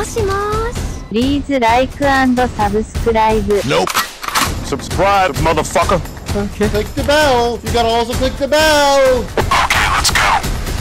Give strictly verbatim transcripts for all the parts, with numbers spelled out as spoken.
もしもーし。 Please like and subscribe. Nope. Subscribe, motherfucker. Okay. Click the bell. You gotta also click the bell. Okay, let's go.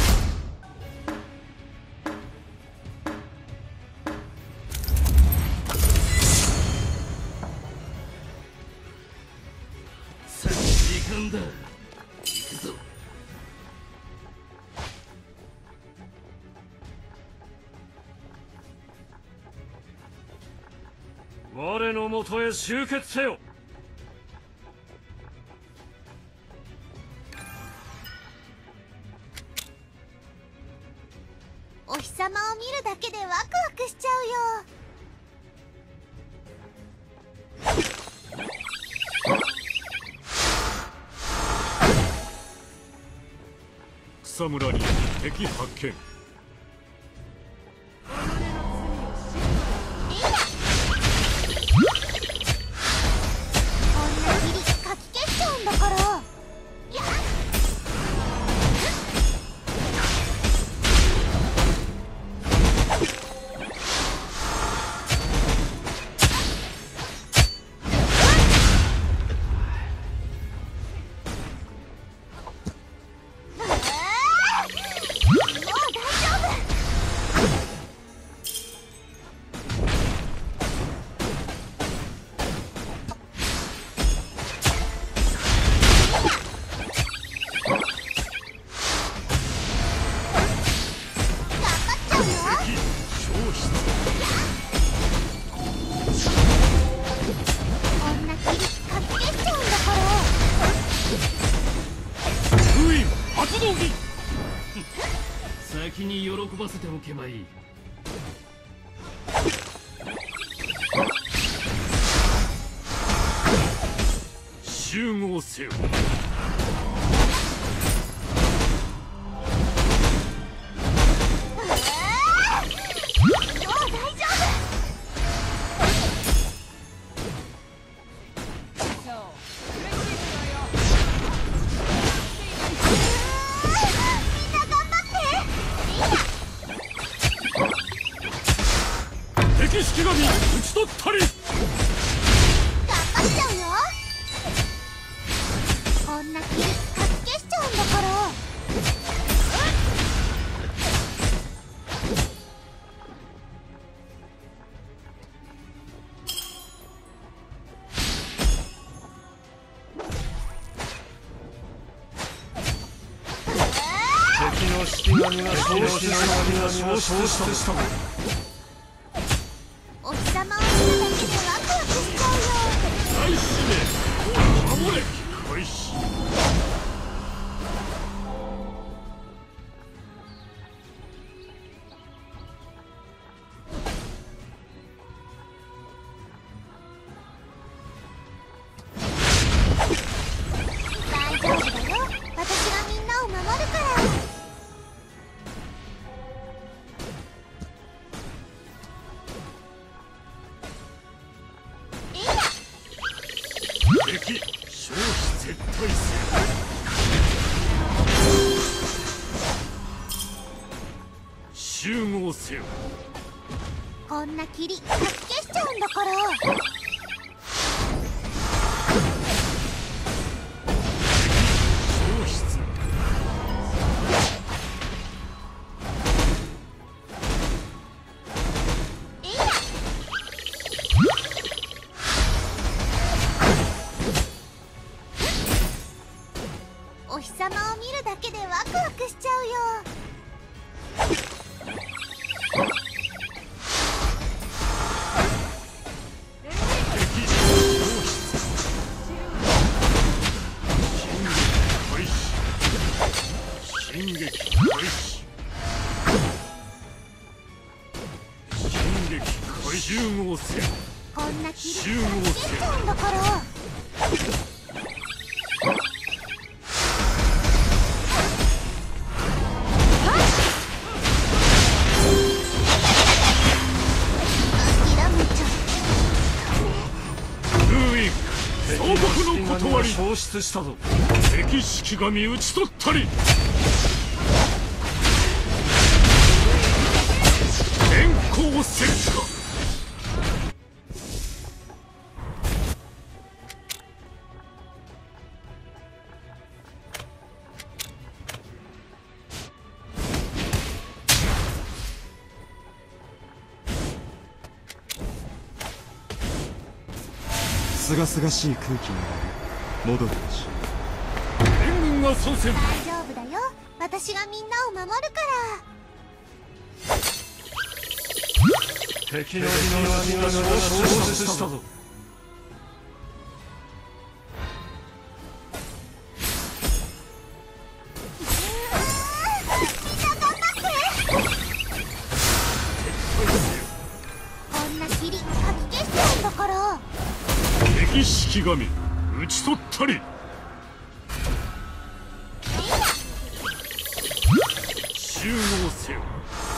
時間だ。行くぞ。我のもとへ集結せよ。 お日様を見るだけでワクワクしちゃうよ。 草むらに敵発見。 こんな霧かき消しちゃうんだから。 先に喜ばせておけばいい。集合せよ。敵式神討ち取ったり。 頑張っちゃうよ。こんな霧かき消しちゃうんだから。 敵の式神が消失した。 お日様を見るだけでワクワクしちゃうよ。 大使命守れ開始。 大丈夫だよ。私がみんなを守るから。 敵消費絶対せよ。集合せよ。 こんな霧かき消しちゃうんだから。 消失。 お日様を見るだけでワクワクしちゃうよ。 敵消失。進撃開始。進撃開始。進撃開始。集合せよ。 こんな霧かき集合消しちゃうんだから。 断り消失したぞ。敵式神討ち取ったり。炎行せんか。 すがすがしい空気に戻るし。 援軍が参戦。 大丈夫だよ、私がみんなを守るから。 敵の波が消失したぞ。 こんな霧かき消しちゃうんだから。 敵式神討ち取ったり。集合せよ。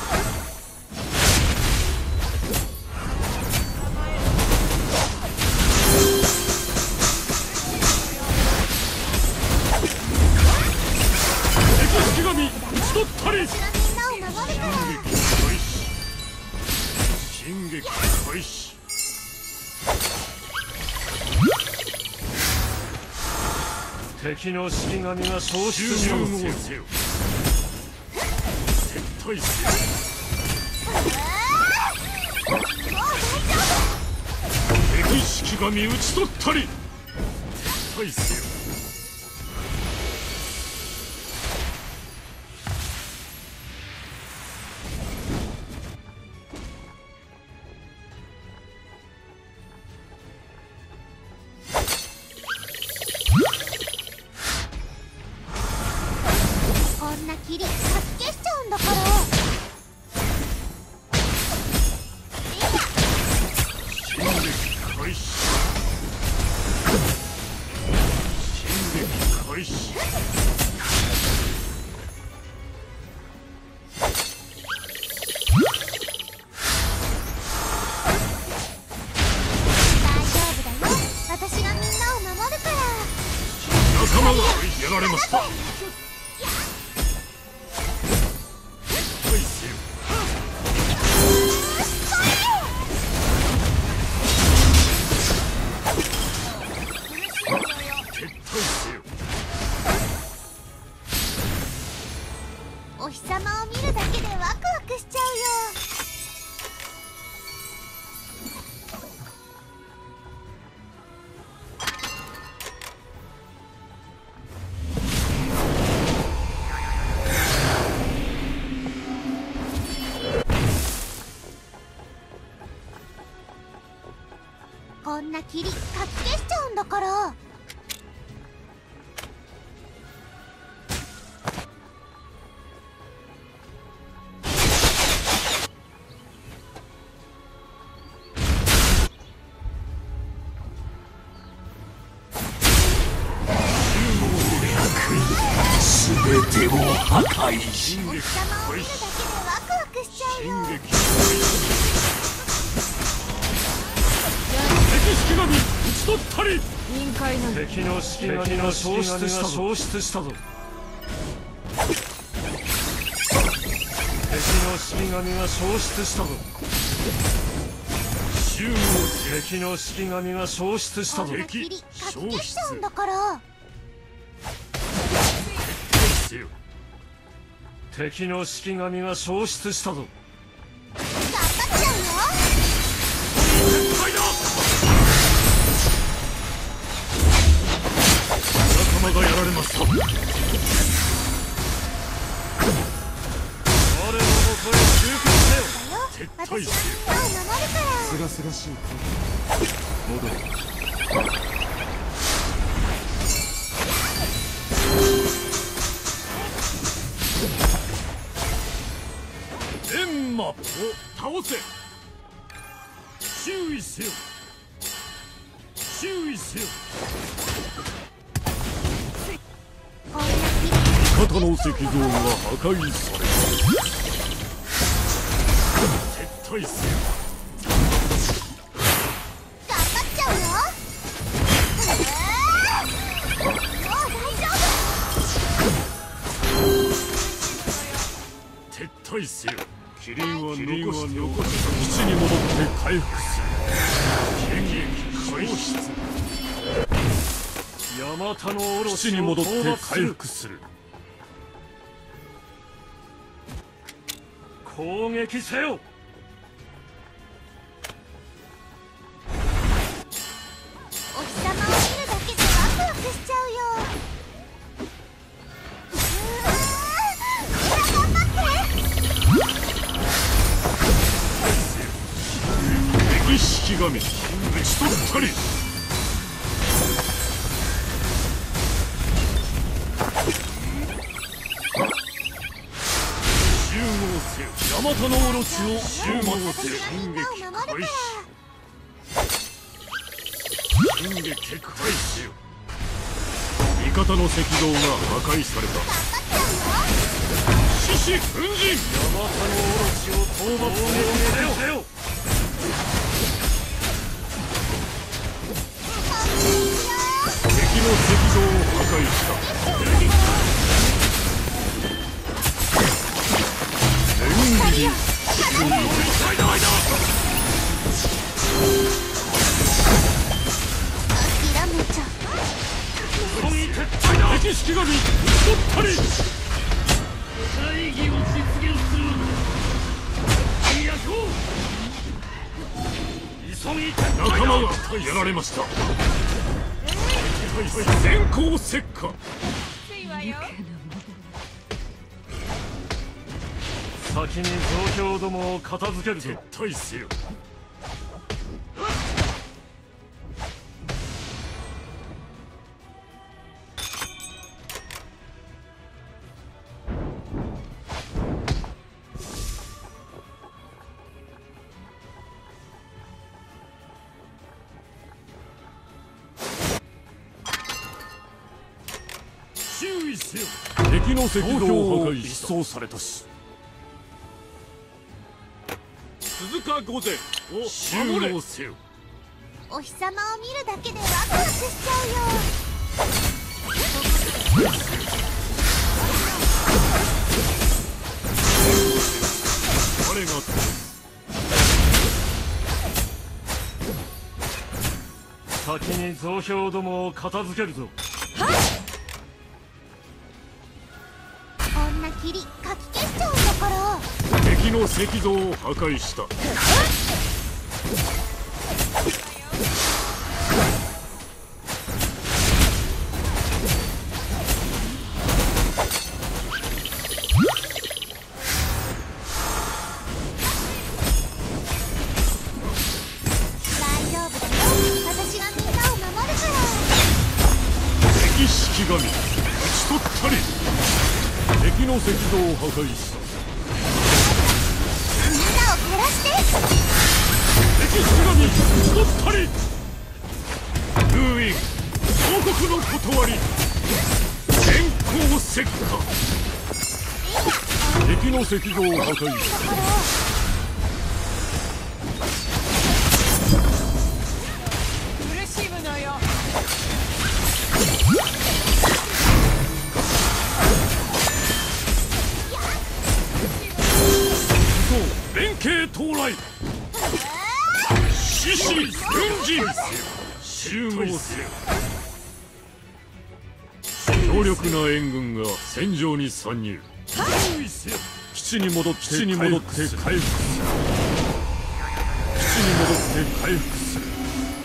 敵式神討ち取ったり。 私がみんなを守るから。 進撃開始。敵の式神が消失したのせよ。撤退せよ。敵式神討ち取ったり。撤退せよ。 こんな霧かき消しちゃうんだから。 進撃開始。進撃開始。 大丈夫だよ、私がみんなを守るから。 仲間がやられました。撤退せよ。撤退せよ。 お日様を見るだけでワクワクしちゃうよ。こんな霧かき消しちゃうんだから。 全てを破壊し。 お日様を見るだけでワクワクしちゃうよ。 進撃開始。敵式神討ち取ったり。敵の式神が消失したぞ。消失したぞ。敵の式神が消失したぞ。集合せよ。敵の式神が消失したぞ。 こんな霧敵かき消消しちゃうん失。 だから。 せよ。敵の式神が消失したぞ。 頑張っちゃうよ。 撤退だ。仲間がやられました。我の元へ集結せよ。撤退私せよ。 がみんなを守るから。 すがすがしい空気に戻るし。 エンマを倒せ。注意せよ。注意せよ。 こんな霧味方の石像が破壊された。撤退せよ。 頑張っちゃうよ。もう大丈夫。 撤退せよ。 キリンは残しておく。基地に戻って回復する。剣撃開始。ヤマタのオロチに戻って回復する。攻撃せよ。 お日様を見るだけでワクワクしちゃうよ。うわー、ほら頑張って。 敵式神討ち取ったり。集合せよ。ヤマタのオロチを集合せよ。剣撃開始。剣撃開始よ。味方の石像が破壊された。獅子奮陣。ヤマタのオロチを討伐せよ。敵の石像を破壊した。連撃。 諦めちゃう。 敵式神討ち取ったり。大義を実現する。仲間がやられました。先行石火。先に増強どもを片付けるぞ。撤退せよ。注意せよ。敵の石像を破壊一掃されたし。鈴鹿御前を守れせよ。 お日様を見るだけでワクワクしちゃうよ。 誰が先に増票どもを片付けるぞ。 女切りかき消しちゃうんだから。 敵の石像を破壊した。 大丈夫だよ。私がみんなを守るから。 敵式神討ち取ったり。敵の石像を破壊した。 みんなを照らして。 敵式神討ち取ったり。封印王国の断り。先行石火。敵の石像を破壊した。 苦しむのよ。 連携到来。獅子奮陣。集合せよ。強力な援軍が戦場に参入。基地に戻って基地に戻って回復する。基地に戻って回復する。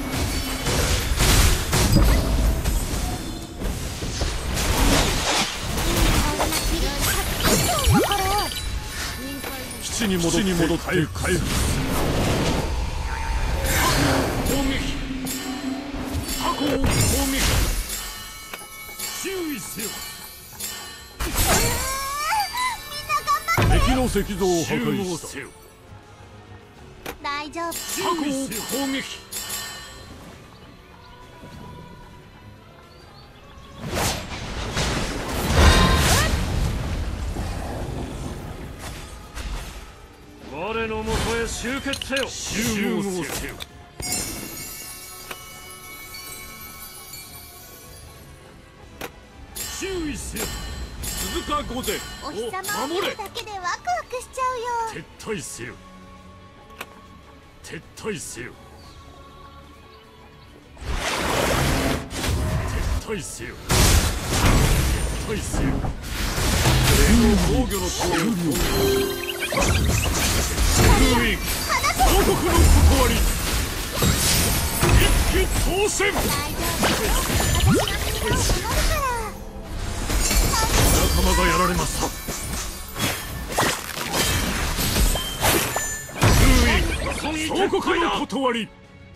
基地に戻って回復する。攻撃。タコを攻撃。注意せよ。敵の石像を破壊した。 大丈夫。 タコを攻撃。我のもとへ集結せよ。集合せよ。注意せよ。鈴塚御前お日様を見守れるだけでワクワクしちゃうよ。 撤退せよ撤退せよ撤退せよ撤退せよ連合防御の攻撃封印王国の断り一気当選。 大丈夫、私がみんなを守るから。 仲間がやられました。封印総国の断り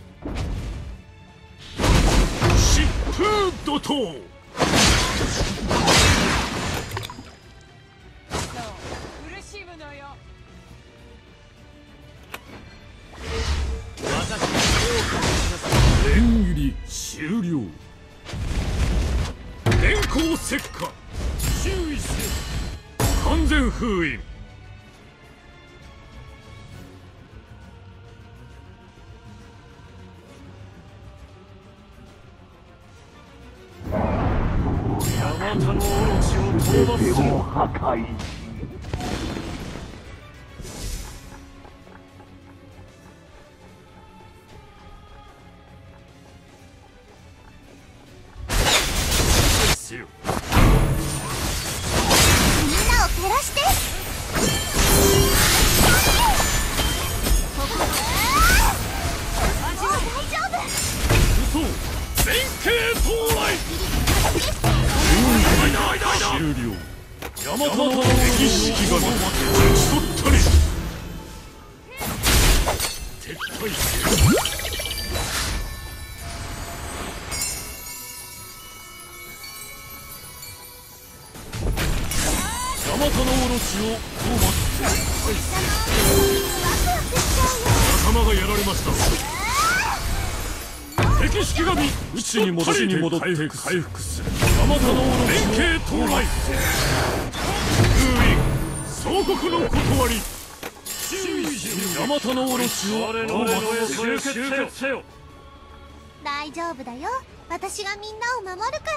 疾風怒涛。 そう苦しむのよ。 連入り終了。電光石火注意せよ。完全封印。ヤマタのオロチを討伐する。破壊。みんなを照らして。ここ大丈夫。嘘弁慶到来。終了。ヤマタの歴史が打ち取ったり撤退せよ。ヤマタのオロチを討伐せよ。仲間がやられました。敵式神宇宙に戻って回復する。ヤマタのオロチ連携到来。封印総国の断り注意しろ。ヤマタのオロチを討伐せよ。 大丈夫だよ、私がみんなを守るから。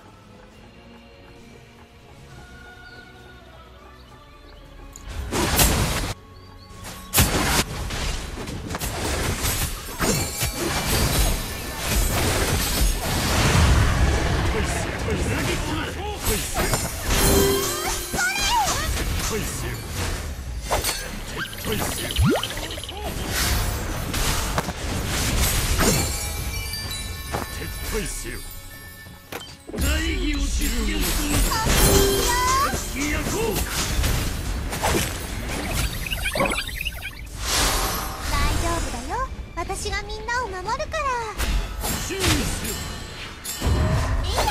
私がみんなを守るから。注意せよ。いいや。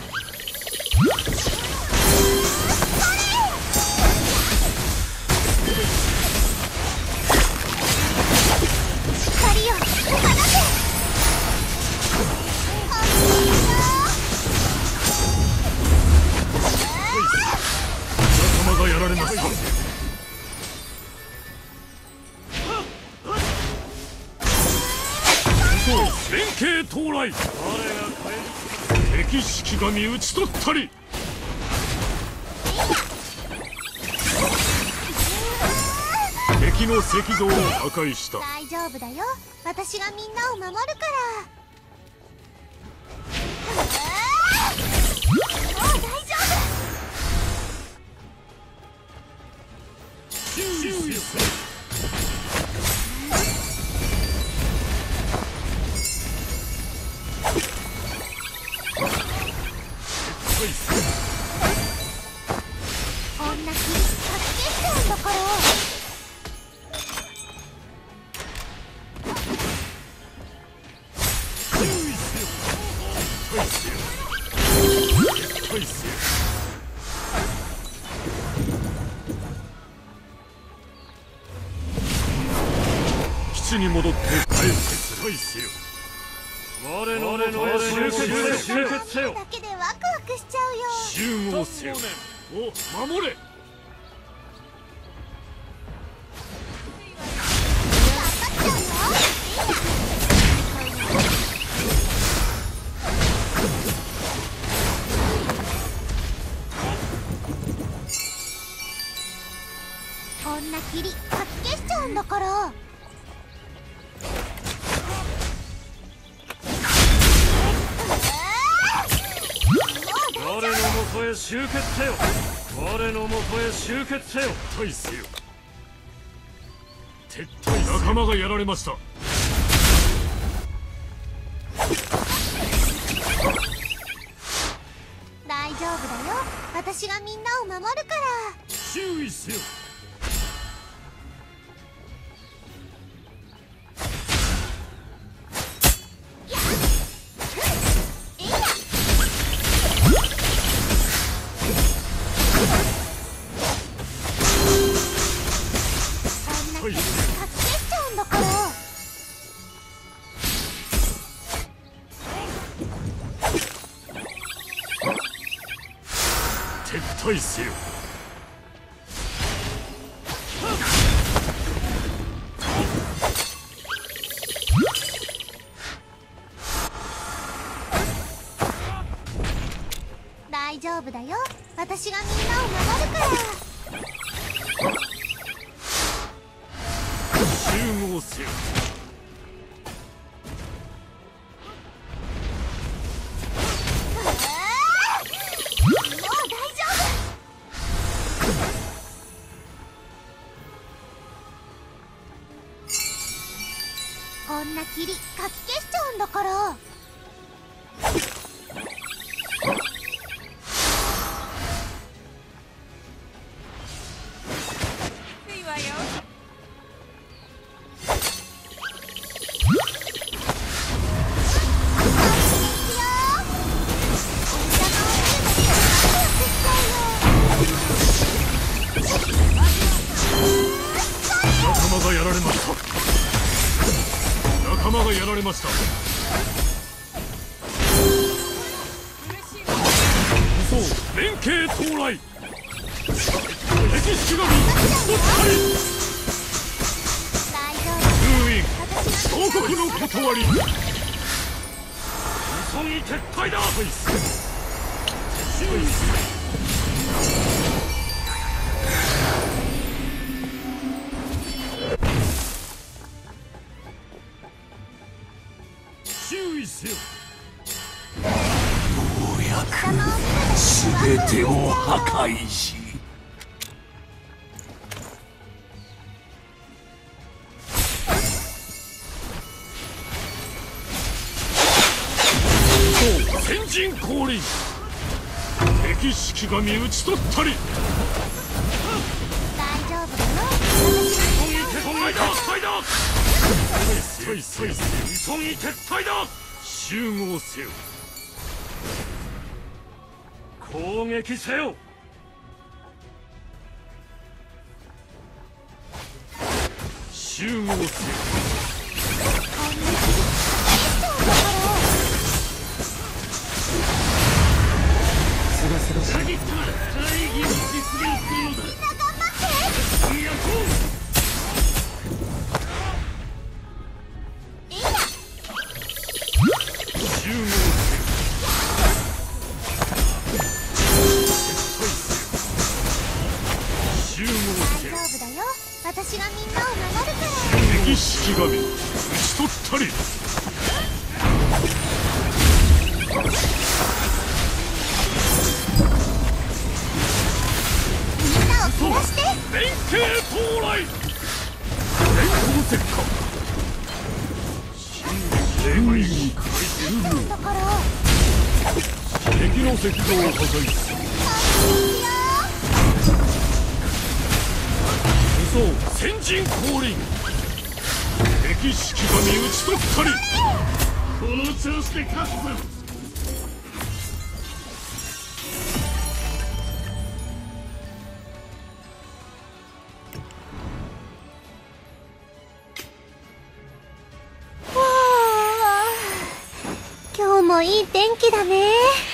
光よ、放て。 仲間がやられました。連携到来。敵式神討ち取ったり。敵の石像を破壊した。 大丈夫だよ、私がみんなを守るから。もう大丈夫。 注意せよ。 こんな厳しさつけちゃうんだから。 注意せよ。撤退せよ。撤退せよ。基地に戻って回復せよ。我の我の集結せよ。 だけでワクワクしちゃうよ。 集合せよ。お、守れ。 こんな霧かき消しちゃうんだから。 我の元へ集結せよ。我の元へ集結せよ。撤退せよ。撤退。仲間がやられました。 大丈夫だよ、私がみんなを守るから。 注意せよ。撤退せよ。 大丈夫だよ、私がみんなを守るから。 集合せよ。 こんな霧かき消しちゃうんだから。 いいわよ。 仲間がやられました。仲間がやられました。武装連携到来。敵しがみそったり。封印王国の断り。急ぎ撤退だ。注意する。注意せよ。 ようやく全てを破壊し、 先陣降臨。敵式神討ち取ったり。 大丈夫だよ、 急ぎ撤退だ。撤退だ。急ぎ撤退だ。集合せよ。攻撃せよ。集合せよ。大義の実現するのだ。みんな頑張って。いや、こう私がみんなを守るから。 敵式神討ち取ったり。 みんなを増やして。 連携到来。連行石火。真撃に開始。 だから敵の石像を破壊する。先陣降臨。敵式神討ち取ったり。この調子で勝つぞ。 今日もいい天気だね。